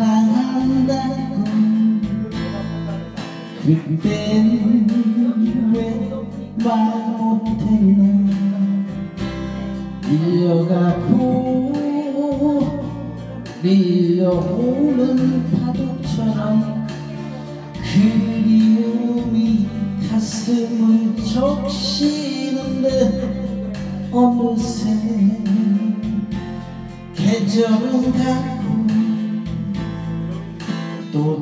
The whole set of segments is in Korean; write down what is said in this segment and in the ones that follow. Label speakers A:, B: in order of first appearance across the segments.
A: 사랑한다고 그땐 왜 말 못했나. 밀려가고 밀려오는 파도처럼 그리움이 가슴을 적시는데 어느새 계절은 가고 또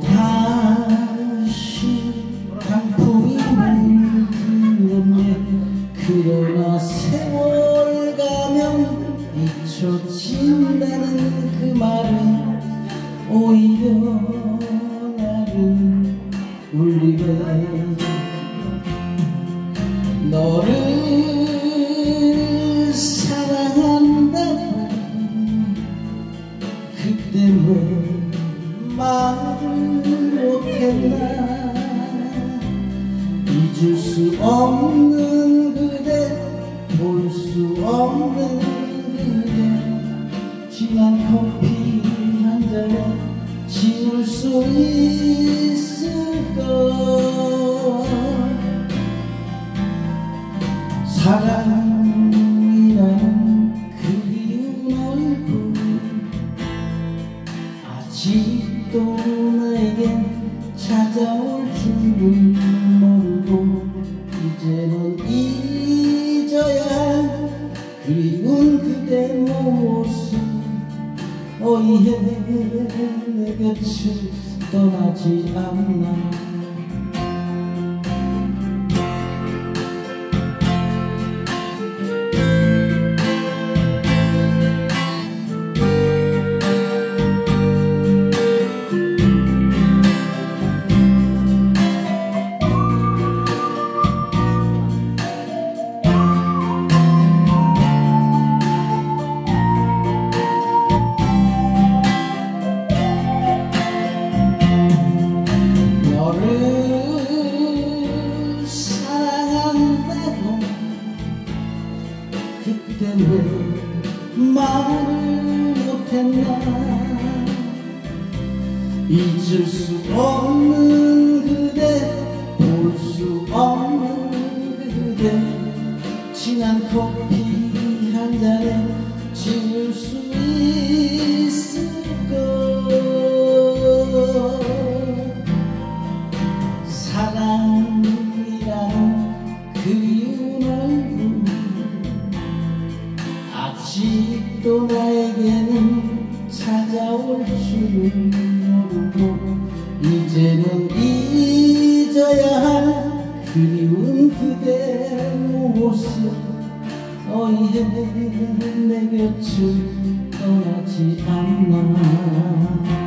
A: 다시 단풍이 물들었네. 그러나 세월 가면 잊혀진다는 그 말은 오히려 나를 울리게. 너를 사랑한다고 그때 왜 말을 못했나. 잊을 수 없는 그대 볼 수 없는 그대 진한 커피 한 잔에 지울 수 있을까. 사랑이란 그리운 얼굴 아직도 나에겐 찾아올 줄은 모르고 이제는 잊어야 할 그리운 그대 모습. 어이해 내 곁을 떠나지 않나. 그때 왜 말을 못했나. 잊을 수 없는 그대 볼 수 없는 그대 진한 커피 한 잔에 지울 수 있을까. 사랑이라는 그리운 얼굴 아직도 나에게는 찾아올 줄은 모르고 이제는 잊어야 할 그리운 그대 모습. 어이해 내 곁을 떠나지 않나.